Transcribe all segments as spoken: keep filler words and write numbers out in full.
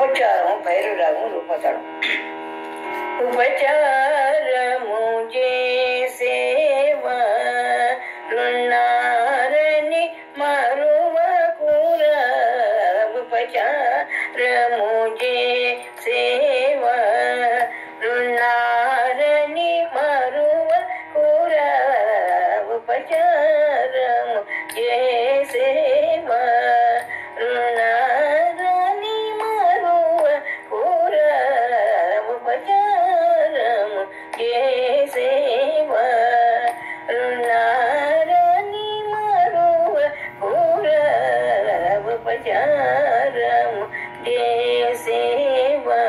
ఉపచారం భైరవరాగం రూపతాళం. ఉపచారము చేసేవా రున్నారని మరువకురా. ఉపచారము చేసేవా రున్నారని మరువకురా. ఉపచారము చేసేవా రున్నారని మరువకురా. ఉపచారము చేసేవా రున్నారని మరువకురా. ఉపచారము చేసేవా.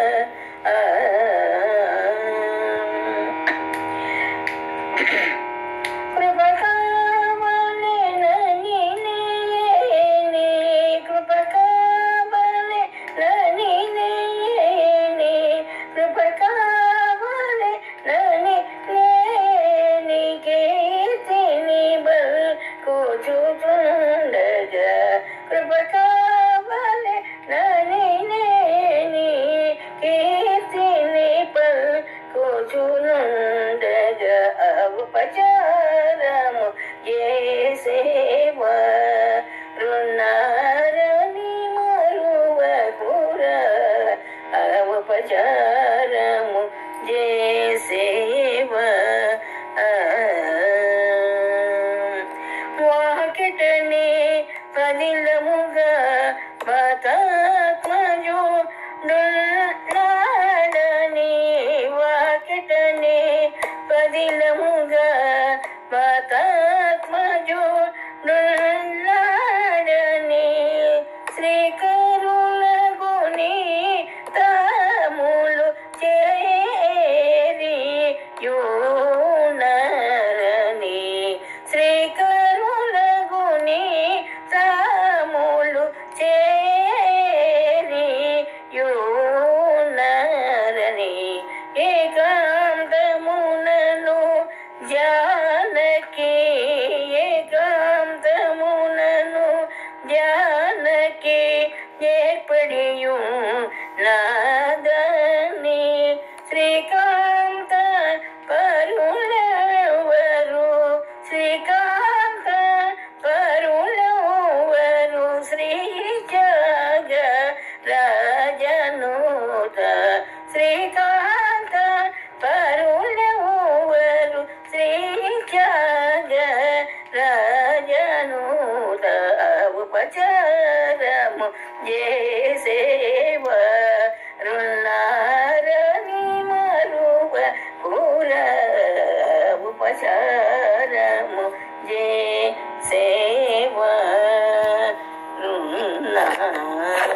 కృప కావాలెనని నేనే, కృప కావాలెనని నేనే, కృప కావాలెనని నేనే కీర్తిని బల్కుచుచుండగా. కృప కావాలెనని నేనే కీర్తిని పల్కుచునుండగా. ఉపచారము చేసేవా రున్నారని మరువకురా. ఉపచారము చేసేవా. వాకిటనే పదిలముగా వాతాత్మజుడున్నాడని, వాకిటనే పదిలముగా వాతాత్మజుడున్నాడని. శ్రీకరులగుని తాములు చేరి యూనరని, శ్రీకరులగుని తాములు చేరి యూనరని. ఏకాంతమునను జానకి, ఏకాంతమునను జానకి ఏర్పడియు నాదని. శ్రీకాంత పరులవరు, శ్రీకాంత పరులవరు, శ్రీజగ రాజనూత. శ్రీకాంత పరులవరు, శ్రీజగ రాజనూత. ఉపచారము చేసేవా రున్నారని మరువకురా. ఉపచారము చేసేవా రున్నారని